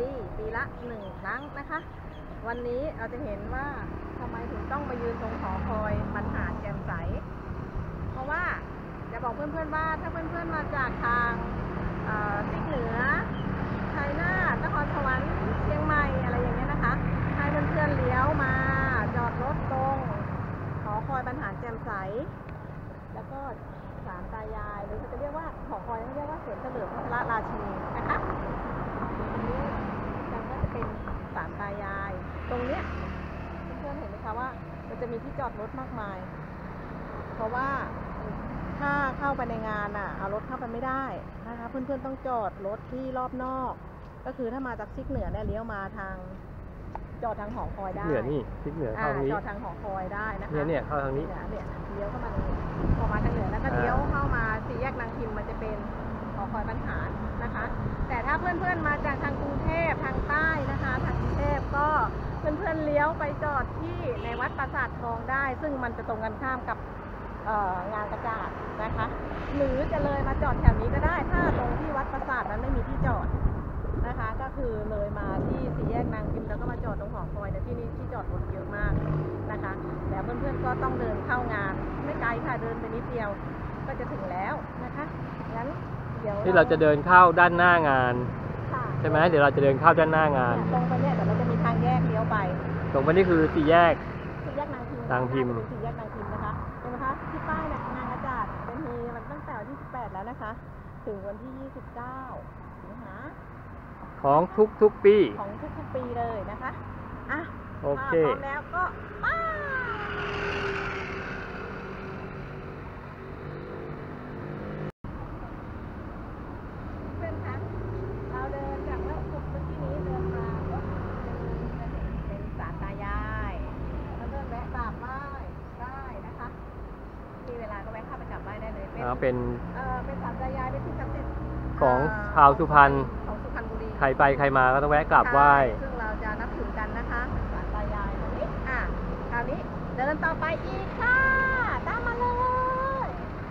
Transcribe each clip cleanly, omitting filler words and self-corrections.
ปีละ1 ครั้งนะคะวันนี้เราจะเห็นว่าทำไมถึงต้องมายืนตรงหอคอยบรรหารแจ่มใสเพราะว่าจะบอกเพื่อนๆว่าถ้าเพื่อนๆมาจากทางซีกเหนือชัยนาทนครสวรรค์เชียงใหม่อะไรอย่างเงี้ยนะคะให้เพื่อนๆเลี้ยวมาจอดรถตรงหอคอยบรรหารแจ่มใสแล้วก็ศาลตายายหรือเขาจะเรียกว่าหอคอยเรียกว่าสวนเฉลิมพระราชินีนะคะตรงนี้ยังก็จะเป็นศาลตายายตรงเนี้ยเพื่อนๆเห็นไหมคะว่ามันจะมีที่จอดรถมากมายเพราะว่าถ้าเข้าไปในงานเอารถเข้าไปไม่ได้นะคะเพื่อนๆต้องจอดรถที่รอบนอกก็คือถ้ามาจากซีกเหนือเนี่ยเลี้ยวมาทางจอดทางหอคอยได้เหนือนี่ซีกเหนือเข้าทางนี้จอดทางหอคอยได้นะคะเนี่ยเข้าทางนี้เนี่ยเลี้ยวเข้ามาเลยพอมาทางเหนือแล้วก็เลี้ยวเข้ามาสี่แยกนางพิมมันจะเป็นหอคอยบรรหารนะคะแต่ถ้าเพื่อนๆมาจากทางกรุงเทพทางใต้นะคะทางกรุงเทพก็เพื่อนๆเลี้ยวไปจอดที่ในวัดปราสาททองได้ซึ่งมันจะตรงกันข้ามกับงานกระจาดนะคะหรือจะเลยมาจอดแถวนี้ก็ได้ถ้าตรงที่วัดปราสาทนั้นไม่มีที่จอดนะคะก็คือเลยมาที่สี่แยกนางพิมแล้วก็มาจอดตรงหอคอยเนี่ยที่นี่ที่จอดรถเยอะมากนะคะแต่เพื่อนๆก็ต้องเดินเข้างานไม่ไกลค่ะเดินไปนิดเดียวก็จะถึงแล้วนะคะงั้นเดี๋ยวที่เราจะเดินเข้าด้านหน้างานใช่ไหมเดี๋ยวเราจะเดินเข้าด้านหน้างานตรงไปเนี่ยเดี๋ยวเราจะมีทางแยกเลี้ยวไปตรงไปนี่คือสี่แยกนางพิมสี่แยกนางพิมนะคะเห็นไหมคะที่ป้ายเนี่ยงานกระจาดเป็นมีมันตั้งแต่วันที่18แล้วนะคะถึงวันที่29นะคะของทุกปีของทุกปีเลยนะคะอ่ะโอเคพร้อมแล้วก็ป้าเพื่อนคะเราเดินจากแล้วเมื่อกี้นี้เดินมาเป็นศาลตายายแล้วเดินแวะกราบไหว้ได้นะคะมีเวลาก็แวะเข้าไปกราบไหว้ได้เลยเป็นศาลตายายเป็นที่ศักดิ์สิทธิ์ของชาวสุพรรณของสุพรรณบุรีใครไปใครมาก็ต้องแวะกราบไหว้ซึ่งเราจะนับถือกันนะคะศาลตายายตรงนี้คราวนี้เดินต่อไปอีกค่ะตามมาเลย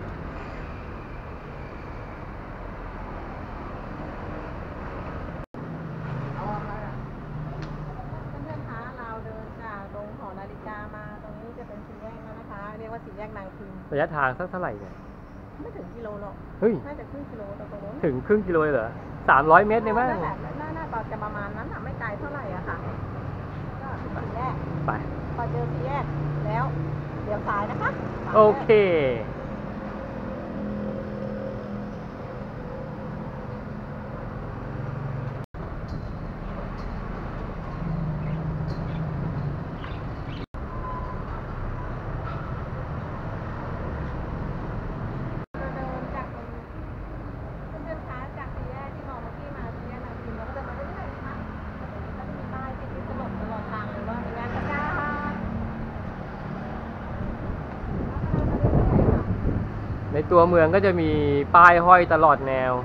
เพื่อนๆคะเราเดินจากตรงหอนาฬิกามาตรงนี้จะเป็นสี่แยกแล้วนะคะเรียกว่าสี่แยกนางพิมระยะทางสักเท่าไหร่เนี่ยไม่ถึงกิโลหรอกเฮ้ยน่าจะครึ่งกิโลตรงนู้นถึงครึ่งกิโลเหรอ300 เมตรเนี่ยมั้งน่าจะประมาณนั้นไม่ไกลเท่าไหร่อะค่ะก็ถึงสี่แยกไปพอเจอสี่แยกแล้วเดี๋ยวซ้ายนะคะโอเคในตัวเมืองก็จะมีป้ายห้อยตลอดแนว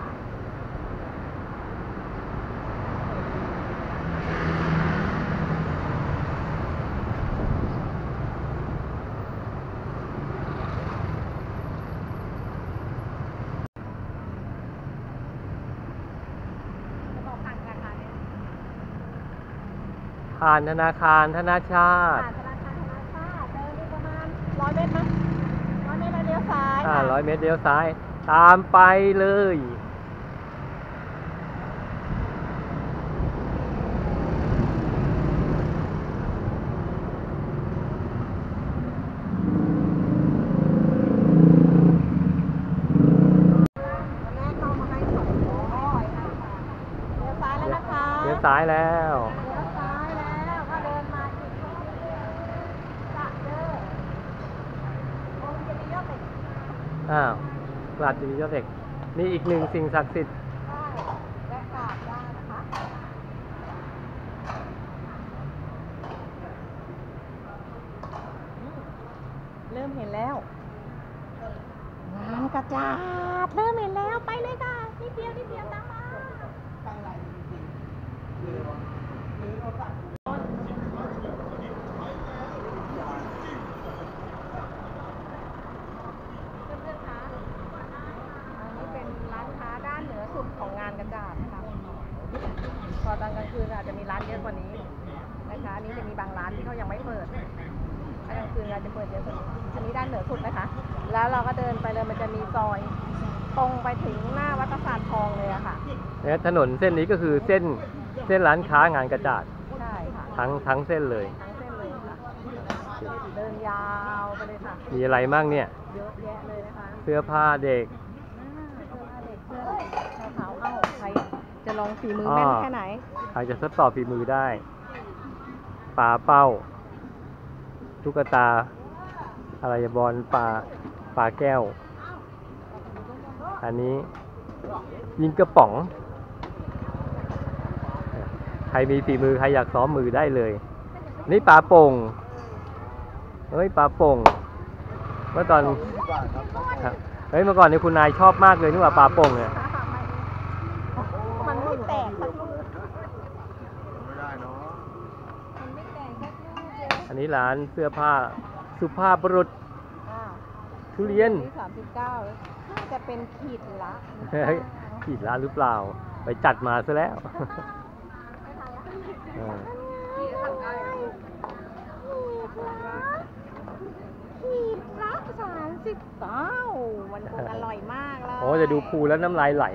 ผ่านธนาคารธนาชาติเดินประมาณ100 เมตรมั้ย100 เมตรแล้วเลี้ยวซ้าย 100 เมตรเลี้ยวซ้ายตามไปเลยเลี้ยวซ้ายแล้วก็เดินมาอีกจะเจอองค์เจดีย์ยอดเหล็กกราบเจดีย์ยอดเหล็กนี่อีกหนึ่งสิ่งศักดิ์สิทธิ์และกราบได้นะคะเริ่มเห็นแล้วงานกระจาดเริ่มเห็นแล้วไปเลยค่ะนิดเดียวตามมาของงานกระจาดนะคะพอตอนกลางคืนอาจจะมีร้านเยอะกว่านี้นะคะอันนี้จะมีบางร้านที่เขายังไม่เปิดถ้ากลางคืนอาจจะเปิดเยอะกว่านี้อันนี้ด้านเหนือสุดนะคะ แล้วเราก็เดินไปเลยมันจะมีซอยตรงไปถึงหน้าวัดปราสาททองเลยอะค่ะเนี่ยถนนเส้นนี้ก็คือเส้นร้านค้างานกระจาดใช่ค่ะทั้งเส้นเลยทั้งเส้นเลยค่ะเดินยาวไปเลยค่ะมีอะไรบ้างเนี่ยเยอะแยะเลยนะคะเสื้อผ้าเด็กเสื้อผ้าเด็กเสื้อขาวๆเอ้าใครจะลองฝีมือแม่นแค่ไหนใครจะทดสอบฝีมือได้ปลาเป้าตุ๊กตาอะไรบอลปลาแก้ว อันนี้ยิงกระป๋อง ใครมีฝีมือใครอยากซ้อมมือได้เลย นี่ปลาโป่งเฮ้ยปลาโป่งเมื่อตอนเฮ้ยเมื่อก่อนนี่คุณนายชอบมากเลยนี่ว่าปลาโป่งเนี่ยมันไม่แตกสักลูกไม่ได้เนาะมันไม่แตกสักลูกเลยอันนี้ร้านเสื้อผ้าสุภาพบุรุษอ้าวทุเรียนที่39น่าจะเป็นขีดละเฮ้ยผิดร้านหรือเปล่า ไปจัดมาซะแล้วเออขีดละ39มันคงอร่อยมากเลยโอ้จะดูภูแล้วน้ำลายไหล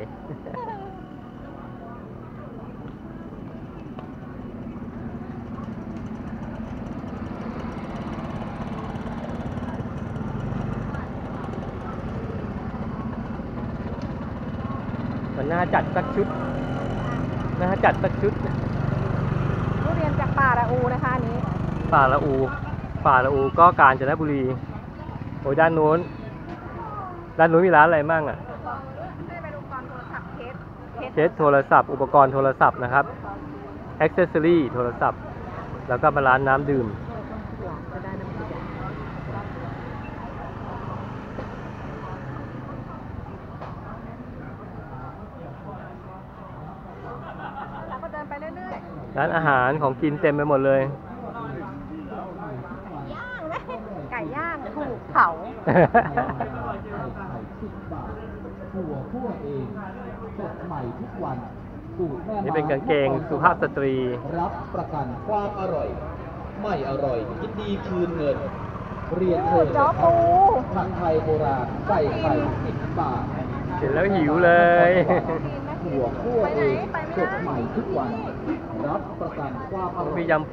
มันน่าจัดสักชุด น่าจัดสักชุดทุเรียนจากป่าละอูนะคะอันนี้ป่าละอูก็กาญจนบุรี โอ้ยด้านนู้นมีร้านอะไรมั่งอ่ะให้ไปดูก่อนโทรศัพท์เคสโทรศัพท์ อุปกรณ์โทรศัพท์นะครับ แอ็กเซสซอรี่โทรศัพท์ แล้วก็มาร้านน้ำดื่มจะได้น้ำพริกเราก็เดินไปเรื่อยๆร้านอาหารของกินเต็มไปหมดเลยย่างไหมไก่ย่างถูกเผาหัวคั่วเองสดใหม่ทุกวันสูตรแม่นี่เป็นกางเกงสุภาพสตรีรับประกันความอร่อย ไม่อร่อยยินดีคืนเงิน เรียนเชิญจ้อปูผัดไทยโบราณใส่ไข่10 บาทเห็นแล้วหิวเลยหัวคั่วเองสดใหม่ทุกวัน รับประกันความอร่อยมียำปู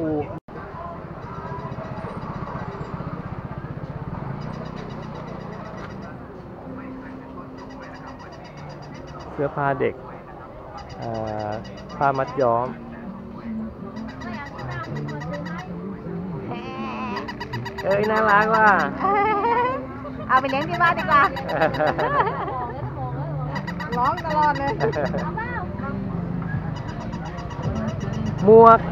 เสื้อผ้าเด็กผ้ามัดย้อม เอ้ยน่ารักว่ะเอาไปเลี้ยงที่บ้านดีกว่า ร้องตลอดเลยหมวก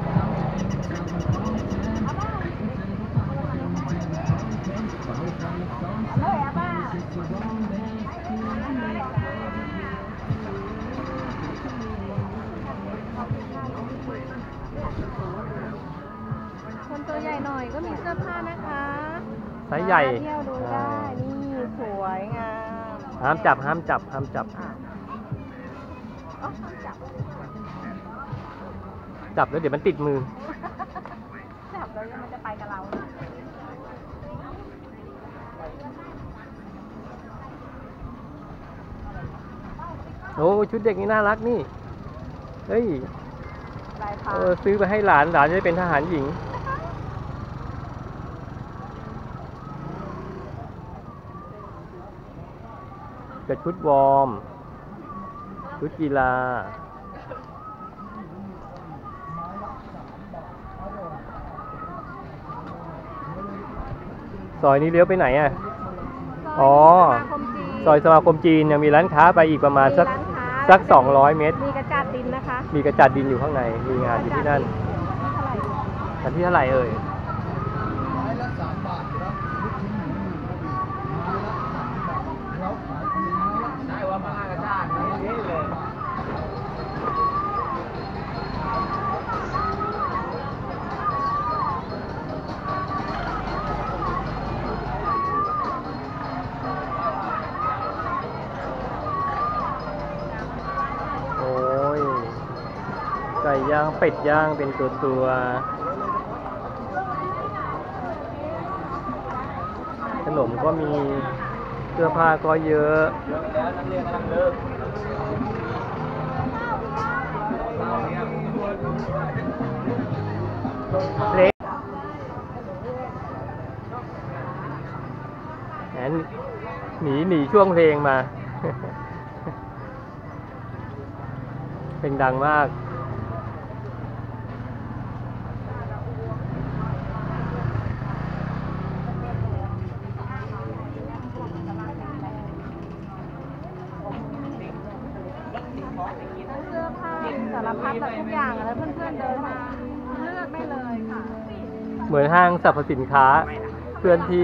คนตัวใหญ่หน่อยก็มีเสื้อผ้านะคะไซส์ใหญ่มาเที่ยวดูได้ นี่สวยงามห้ามจับอ๋อห้ามจับจับแล้วเดี๋ยวมันติดมือจับแล้วมันจะไปกับเราโอ้ชุดเด็กนี่น่ารักนี่ เฮ้ยลายพรางซื้อไปให้หลานจะได้เป็นทหารหญิง กับชุดวอร์ม ชุดกีฬา ซอยนี้เลี้ยวไปไหนอ่ะ อ๋อ ซอยสมาคมจีนยังมีร้านค้าไปอีกประมาณสัก 200 เมตรมีกระจาดดินนะคะมีกระจัดดินอยู่ข้างใน มีงานอยู่ที่นั่นเท่าไหร่อันที่เท่าไหร่เอ่ยได้ว่ามาห้ากระชากนี่เลยโอ้ย กย่างเป็ดย่างเป็นตัวขนมก็มีเสื้อผ้าก็เยอะเล็กหนีช่วงเพลงมา เพลงดังมากเสื้อผ้าสารพัดแบบทุกอย่างอะไรเพื่อนๆเดินมาเลือกได้เลยค่ะเหมือนห้างสรรพสินค้าเคลื่อนที่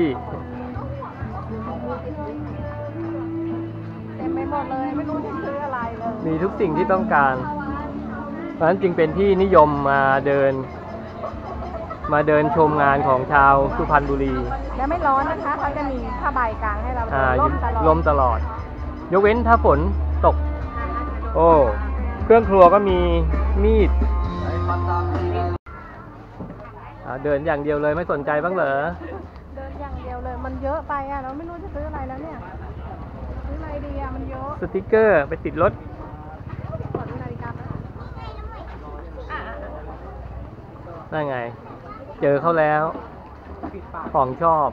เต็มไปหมดเลยไม่รู้จะซื้ออะไรเลยมีทุกสิ่งที่ต้องการ เพราะฉะนั้นจึงเป็นที่นิยมมาเดินชมงานของชาวสุพรรณบุรีแล้วไม่ร้อนนะคะเขาจะมีผ้าใบกลางให้เราร่มตลอด ยกเว้นถ้าฝนตก โอ้เครื่องครัวก็มีมีดเดินอย่างเดียวเลยไม่สนใจบ้างเหรอเดินอย่างเดียวเลยมันเยอะไปอ่ะเราไม่รู้จะซื้ออะไรแล้วเนี่ยซื้ออะไรดีอ่ะมันเยอะสติกเกอร์ไปติดรถขอดูนาฬิกาไหมอ่ะนั่นไง เจอเขาแล้ว ของชอบ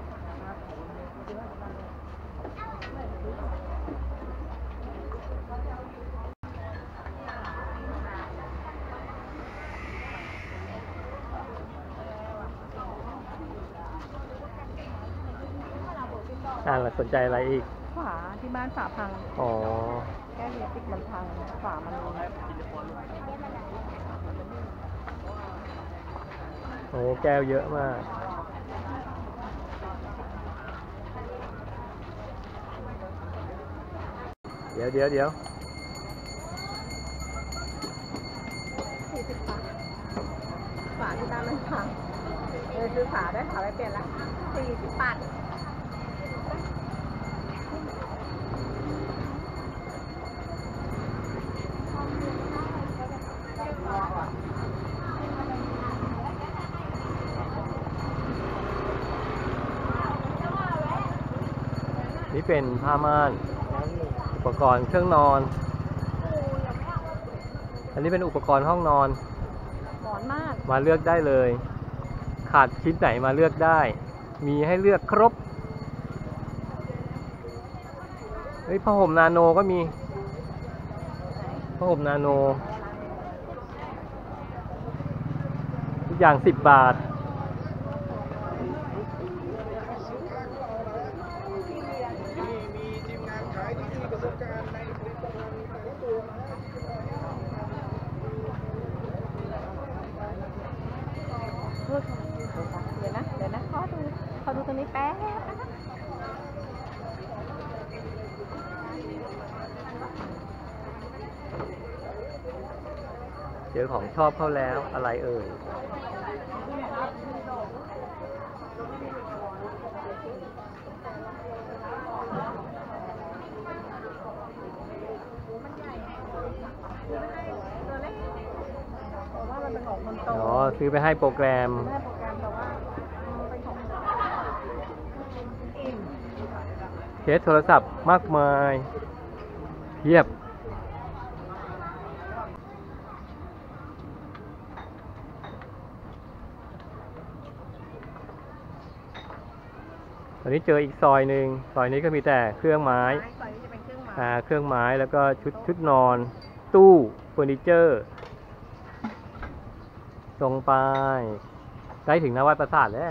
เราสนใจอะไรอีกฝาที่บ้านฝาพังอ๋อแก้วเยติกมันพังฝามันโอ้แก้วเยอะมาก เดี๋ยว 40 บาทฝาที่บ้านมันพังซื้อฝาได้ฝาไปเปลี่ยนละ40 บาทนี่เป็นผ้าม่าน อุปกรณ์เครื่องนอน อันนี้เป็นอุปกรณ์ห้องนอนหมอนมากมาเลือกได้เลย ขาดชิ้นไหนมาเลือกได้ มีให้เลือกครบ เฮ้ยผ้าห่มนาโนก็มีผ้าห่มนาโนทุกอย่าง10 บาทเดี๋ยวนะขอดูตรงนี้แป๊บนะคะเจอของชอบเข้าแล้วอะไรเอ่ยตัวเล็กเพราะว่ามันเป็นของคนโตอ๋อ ซื้อไปให้โปรแกรมไม่โปรแกรมแต่ว่าเป็นของอิ่มเคสโทรศัพท์มากมายเพียบ ตอนนี้เจออีกซอยหนึ่ง ซอยนี้ก็มีแต่เครื่องไม้ซอยนี้จะเป็นเครื่องหมายเครื่องไม้แล้วก็ชุดนอน ตู้เฟอร์นิเจอร์ตรงไปใกล้ถึงนวัดประสาทแล้ว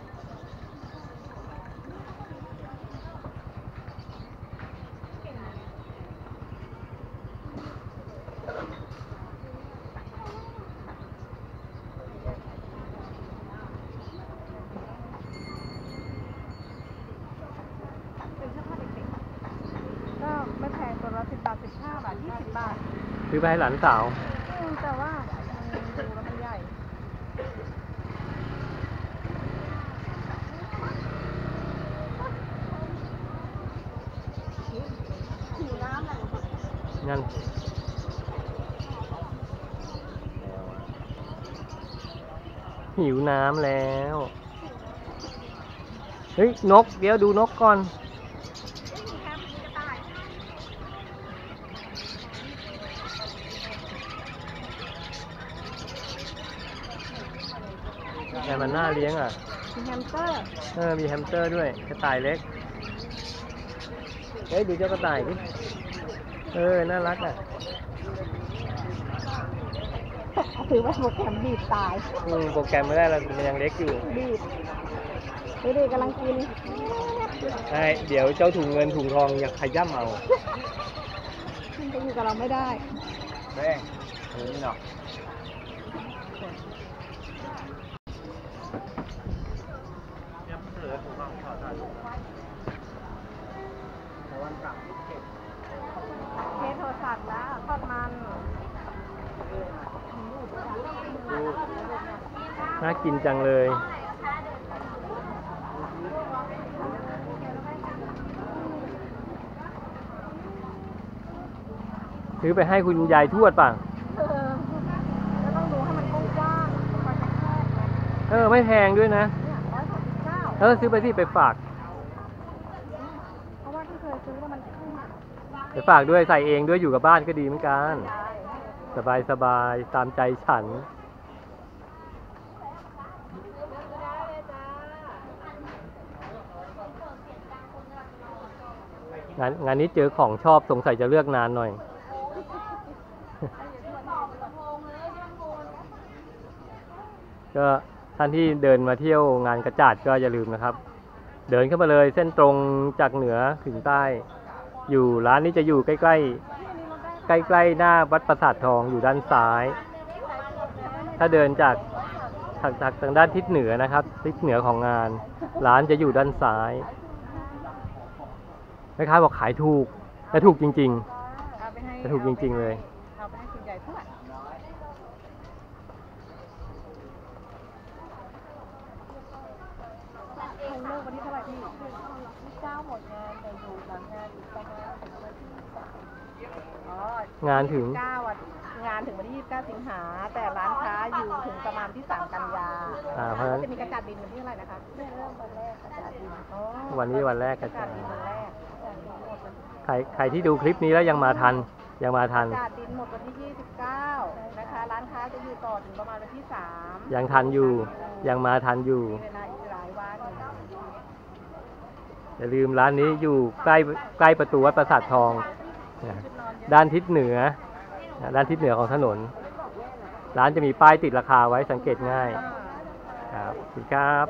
เป็นเสื้อผ้าเด็กๆก็ไม่แพงตัวละ10 บาท 15 บาท 20 บาทซื้อไปให้หลานสาวแต่ว่าดูแล้วมันใหญ่หิวน้ำอะไรงั้นหิวน้ำแล้ว เฮ้ยนก เดี๋ยวดูนกก่อน แต่มันน่าเลี้ยงอ่ะมีแฮมสเตอร์มีแฮมสเตอร์ด้วย กระต่ายเล็ก เฮ้ยดูเจ้ากระต่ายดิ น่ารักอ่ะถือว่าโปรแกรมบีบตายโปรแกรมไม่ได้แล้วมันยังเล็กอยู่บีบดูกำลังกินใช่ เดี๋ยวเจ้าถุงเงินถุงทองอยากขย่ำเอามันจะอยู่กับเราไม่ได้แม่งนี่เนาะเคสโทรศัพท์แล้วทอดมันน่ากินจังเลย ซื้อไปให้คุณยายทวดป่ะแล้วต้องดูให้มันกว้างๆมันจะแคบนะไม่แพงด้วยนะเนี่ย139 ซื้อไปที่ไปฝากเพราะว่าที่เคยซื้อแล้วมันขึ้นไปฝากด้วยใส่เองด้วยอยู่กับบ้านก็ดีเหมือนกัน สบายสบายตามใจฉัน งานนี้เจอของชอบสงสัยจะเลือกนานหน่อย ก็ท่านที่เดินมาเที่ยวงานกระจาดก็อย่าลืมนะครับ เดินเข้ามาเลยเส้นตรงจากเหนือถึงใต้ อยู่ร้านนี้จะอยู่ใกล้ๆหน้าวัดปราสาททองอยู่ด้านซ้าย ถ้าเดินจากทางด้านทิศเหนือนะครับทิศเหนือของงาน ร้านจะอยู่ด้านซ้ายแม่ค้าบอกขายถูกและถูกจริงๆแต่ถูกจริงๆเลยเอาไปให้คุณยายทวดเลิกวันที่เท่าไหร่พี่9หมดงานแต่อยู่หลังงานอีกประมาณถึงวันที่งานถึง 9งานถึงวันที่29สิงหาแต่ร้านค้าอยู่ถึงประมาณที่3กันยาเพราะฉะนั้นจะมีกระจาดดินวันที่เท่าไหร่นะคะเริ่มวันแรกกระจาดดินวันนี้วันแรกกระจาดดินวันแรกใครที่ดูคลิปนี้แล้วยังมาทันกระจาดดินหมดวันที่29นะคะร้านค้าจะอยู่ต่อถึงประมาณวันที่3 ยังทันอยู่ยังมาทันอยู่เวลาอีกหลายวันอย่าลืมร้านนี้อยู่ใกล้ประตูวัดปราสาททองด้านทิศเหนือของถนนร้านจะมีป้ายติดราคาไว้สังเกตง่ายครับสวัสดีครับ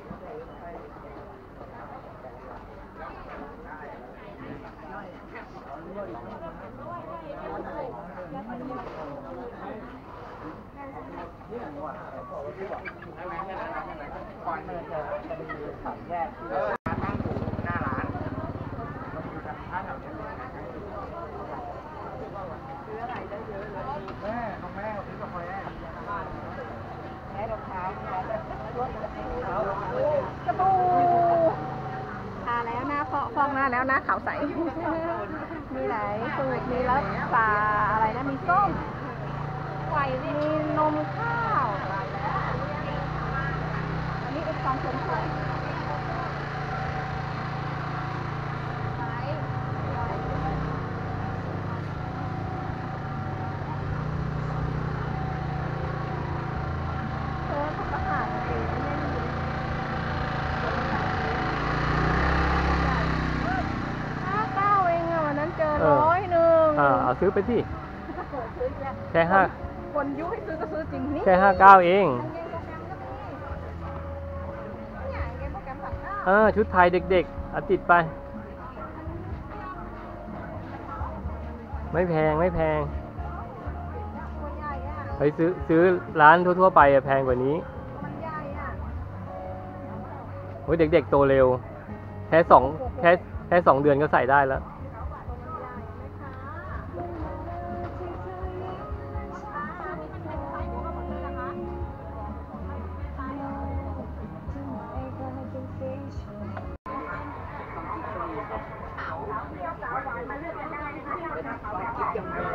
ก่อนเดินจะมีสามแยกที่ตั้งอยู่หน้าร้านก็มีร้านค้าแถวนี้ซื้ออะไรได้เยอะเลยแม่ของแม่ซื้อกาแฟรองเท้าสบู่ทาแล้วหน้าฟองหน้าแล้วหน้าขาวใสมีหลายสูตรมีรักษาอะไรนะมีส้มไข่มีนมข้าวอันนี้เป็นความสมบูรณ์เอาซื้อไปสิแค่คนยุให้ซื้อก็ซื้อจริงนี่แค่59เองชุดไทยเด็กๆเอาติดไปไม่แพงไปซื้อร้านทั่วๆไปแพงกว่านี้โอ้ยเด็กๆโตเร็วแค่2 เดือนก็ใส่ได้แล้ว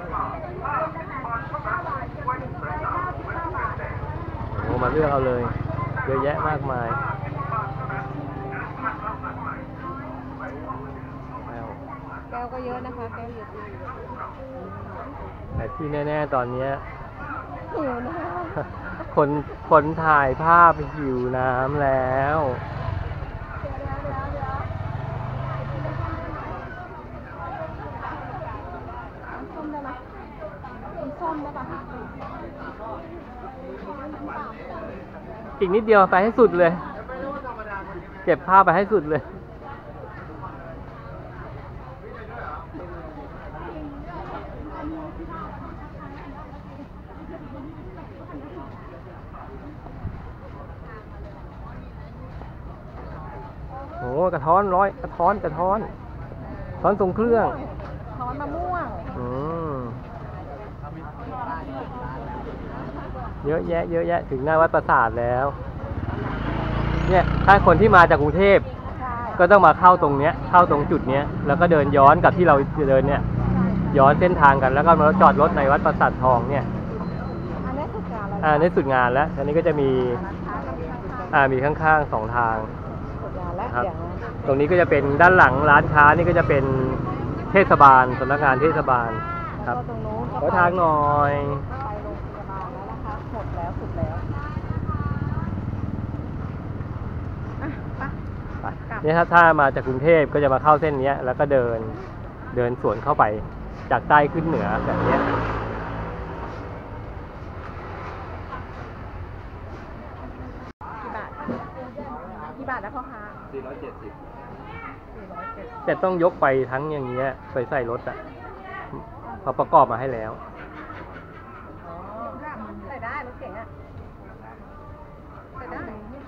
มาเลือกเอาเลยเยอะแยะมากมายแก้วก็เยอะนะคะแก้วเยอะแต่ที่แน่ๆตอนเนี้ยหิวนะคะคนถ่ายภาพหิวน้ำแล้วส้มได้ไหมกินส้มได้ปะคะอีกนิดเดียวไปให้สุดเลย เก็บภาพไปให้สุดเลย โอ้กระท้อนกระท้อนทรงเครื่องช้อนมะม่วงอืมเยอะแยะถึงหน้าวัดปราสาทแล้ว เนี่ยถ้าคนที่มาจากกรุงเทพก็ต้องมาเข้าตรงเนี้ยเข้าตรงจุดเนี้ยแล้วก็เดินย้อนกับที่เราเดินเนี่ยย้อนเส้นทางกันแล้วก็มาจอดรถในวัดปราสาททองเนี่ยอันนี้สุดงานแล้วนี่สุดงานแล้วอันนี้ก็จะมีมีข้างๆ2 ทางสุดงานแล้วครับเดี๋ยวตรงนี้ก็จะเป็นด้านหลังร้านค้านี่ก็จะเป็นเทศบาลสำนักงานเทศบาลคแล้รัวบก็ตรงนู้นขอทางหน่อยไปโรงพยาบาลแล้วนะคะหมดแล้วสุดแล้วอ่ะไปไปนี่ถ้ามาจากกรุงเทพก็จะมาเข้าเส้นนี้แล้วก็เดินสวนเข้าไปจากใต้ขึ้นเหนือแบบเนี้ยกี่บาทแล้วพ่อค้า 470 แต่ต้องยกไปทั้งอย่างเงี้ยไปใส่รถอ่ะเขาประกอบมาให้แล้วอ๋อใส่ได้รถเก๋งอ่ะใส่ได้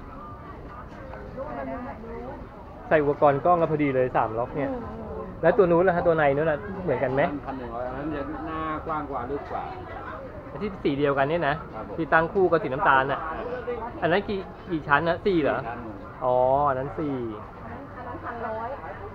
ใส่อุปกรณ์กล้องก็พอดีเลย3 ล็อกเนี่ย แล้วตัวนู้นล่ะฮะตัวในนู้นล่ะเหมือนกันไหม 1,100อันนั้นจะหน้ากว้างกว่าลึกกว่าที่สีเดียวกันเนี่ยนะครับผมที่ตั้งคู่กับสีน้ำตาลน่ะอันนั้นกี่ชั้นนะ4เหรอด้านหนึ่งอ๋ออันนั้น4 อันนั้น1,100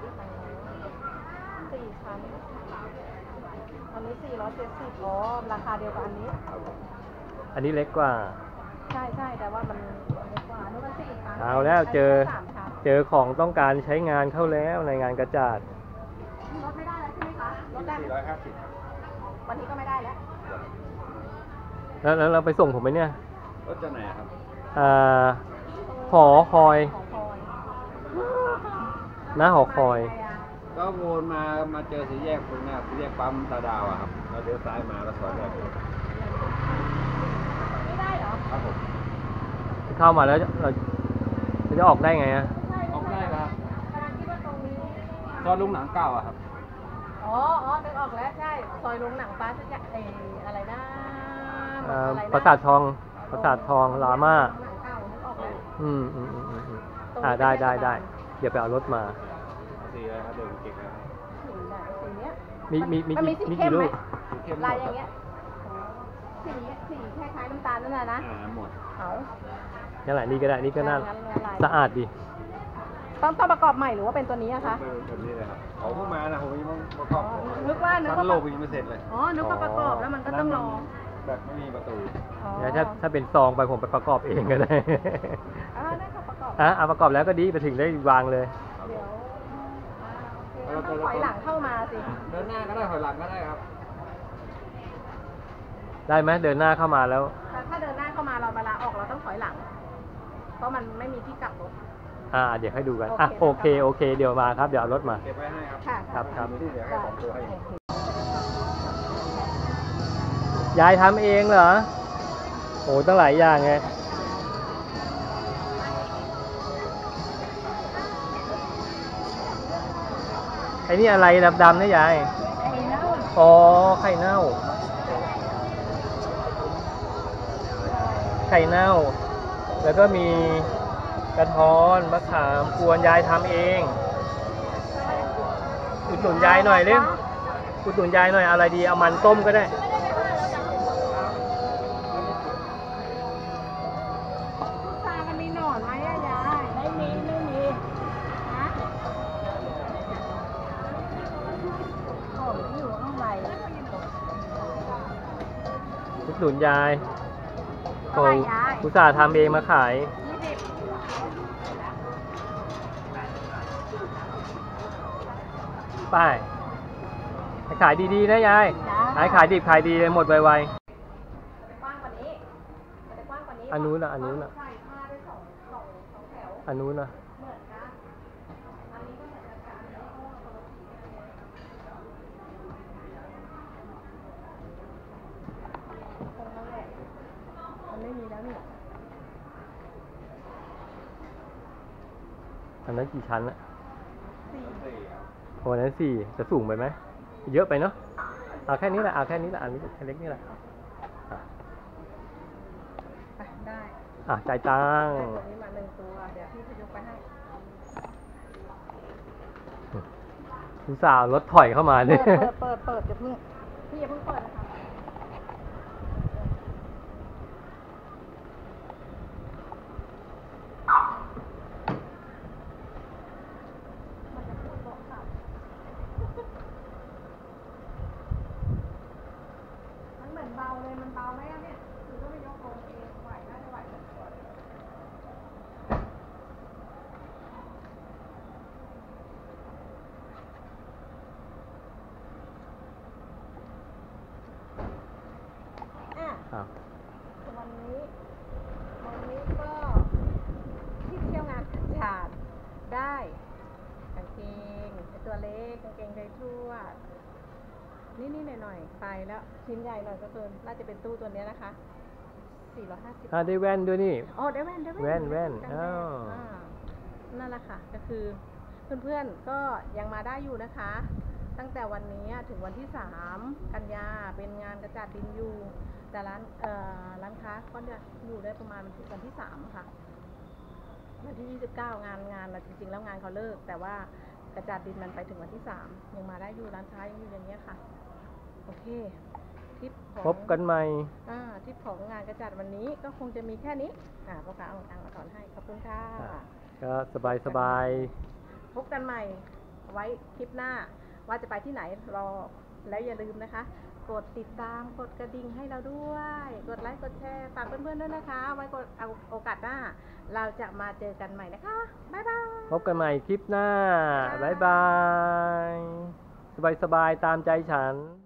4 ชั้น อันนี้470อ๋อราคาเดียวกับอันนี้อันนี้เล็กกว่าใช่แต่ว่ามันเล็กกว่าอันนี้มัน4ชั้นเอาแล้วเจอนนี้3ชั้นเจอของต้องการใช้งานเข้าแล้วในงานกระจาดลดไม่ได้แล้วใช่ไหมคะลดได้ไหม 450 วันนี้ก็ไม่ได้แล้วแล้วเราไปส่งผมไหมเนี่ยรถจะไหนครับหอคอยของพลอยหน้าหอคอยก็วนมาเจอสี่แยกตรงหน้าสี่แยกปั๊มตาดาวอะครับเราเลี้ยวซ้ายมาแล้วซอยแรกเลยไม่ได้เหรอครับผมเข้ามาแล้วเราจะออกได้ไงอะออกได้ครับกำลังคิดว่าตรงนี้ซอยลุงหนังเก่าอะครับอ๋อนึกออกแล้วใช่ ซอยโรงหนังป้าสักอย่างอะไรนะอะไรนะปราสาททองลาม่าหนังเก่านึกออกแล้วได้เดี๋ยวไปเอารถมาสีอะไรครับเดี๋ยวเก่งนะสีไหนสีเนี้ยมีมันมีสีเข้มไหมสีเข้มลายอย่างเงี้ยสีคล้ายๆน้ำตาลนั่นแหละนะหมดเอานั่นแหละนี่ก็ได้นี่ก็น่างั้นลายสะอาดดีต้องประกอบใหม่หรือว่าเป็นตัวนี้อะคะแบบนี้เลยครับเขาเพิ่งมานะผมยังประกอบนึกว่าชั้นโลกยังไม่เสร็จเลยอ๋อนึกว่าประกอบแล้วมันก็ต้องรอแบบไม่มีประตูอ๋อเดี๋ยวถ้าเป็นซองไปผมไปประกอบเองก็ได้ได้ค่ะประกอบเอาประกอบแล้วก็ดีไปถึงได้วางเลยเดี๋ยวต้องถอยหลังเข้ามาสิเดินหน้าก็ได้ถอยหลังก็ได้ครับได้ไหมเดินหน้าเข้ามาแล้วถ้าเดินหน้าเข้ามาเราเวลาออกเราต้องถอยหลัง เพราะมันไม่มีที่กลับรถเดี๋ยวให้ดูกันโอเคโอเคเดี๋ยวมาครับเดี๋ยวเอารถมาเก็บไว้ให้ครับค่ะครับที่เหลือให้ของตัวให้ยายทำเองเหรอโอ้ตั้งหลายอย่างไงไอ้นี่อะไรดำๆนะยายอ๋อไข่เน่าแล้วก็มีกระท้อนมะขามกวนยายทำเองอุดหนุนยายหน่อยเร็วอุดหนุนยายหน่อยเอาอะไรดีเอามันต้มก็ได้ตามันมีหนอนไหมอะยายไม่มีฮะของอยู่ข้างในอุดหนุนยายเท่าไหร่ยายอุตส่าห์ทำเองมาขาย 20 ไปขายดีๆนะยายจ้าขายดิบขายดีหมดไวกว้างกว่านี้มันจะกว้างกว่านี้อันนู้นน่ะอันนู้นน่ะใส่ผ้าได้สองแถวๆอันนู้นนะเหมือนกันอันนี้ก็เหมือนกันค่ะอันนี้ก็คนละสีคงนั่นแหละมันไม่มีแล้วนี่อันนั้นกี่ชั้นอะสี่โอ้อันนั้น4จะสูงไปไหมเยอะไปเนาะเอาแค่นี้แหละเอาแค่นี้แหละอันนี้แค่เล็กนี่แหละอ่ะไปได้จ่ายตังค์ได้ตัวนี้มาหนึ่งตัว เดี๋ยวพี่จะยกไปให้อุตส่าห์รถถอยเข้ามาเปิเนี่ยดอย่าเพิ่งพี่อย่าเพิ่งเปิดนะคะมันจะพูดบอกค่ะมันเหมือนเบาเลย มันเบาไหมอะเนี่ยคือก็ไม่ยกลงเองไหวน่าจะไหวเลยอ่ะอ้าววันนี้ก็ที่เที่ยวงานฉาดได้กางเกงไอตัวเล็กกางเกงไทยทั่วนี่หน่อยๆไปแล้วชิ้นใหญ่หน่อยก็คือน่าจะเป็นตู้ตัวเนี้ยนะคะ450 ได้แว่นด้วยนี่อ๋อได้แว่นแว่นกันแดดอ้าวนั่นแหละค่ะก็คือเพื่อนๆก็ยังมาได้อยู่นะคะ ตั้งแต่วันนี้ถึงวันที่3 กันยาเป็นงานกระจาดดินอยู่แต่ร้านค้าก็จะอยู่ได้ประมาณวันที่3ค่ะวันที่29งานจริงๆแล้วงานเขาเลิก แต่ว่ากระจาดดินมันไปถึงวันที่3ยังมาได้อยู่ร้านค้ายังอยู่อย่างเงี้ยค่ะโอเคทริปของพบกันใหม่ทริปของงานกระจาดวันนี้ก็คงจะมีแค่นี้พ่อค้าเอาตังค์มาถอนให้ขอบคุณค่ะก็สบายพบกันใหม่ไว้คลิปหน้าว่าจะไปที่ไหนรอแล้วอย่าลืมนะคะ กดติดตามกดกระดิ่งให้เราด้วย กดไลค์กดแชร์ฝากเพื่อนๆด้วยนะคะ ไว้เอาโอกาสหน้า เราจะมาเจอกันใหม่นะคะบ๊ายบายๆพบกันใหม่คลิปหน้า บ๊ายบาย สบายๆตามใจฉัน